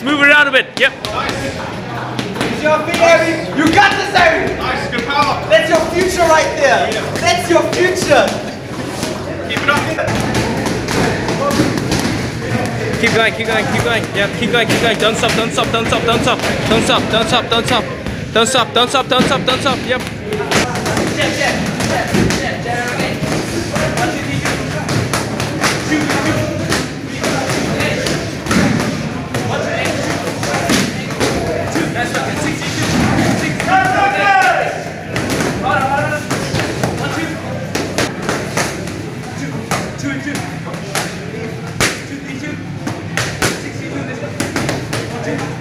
Move around a bit. Yep. Use your feet, Abby. You got this, Abby. Nice, good power. That's your future right there. That's your future. Keep it up. Keep going, keep going, keep going. Yep, keep going, keep going. Don't stop, don't stop, don't stop, don't stop. Don't stop, don't stop, don't stop. Don't stop, don't stop, don't stop, don't stop. Yep. Two.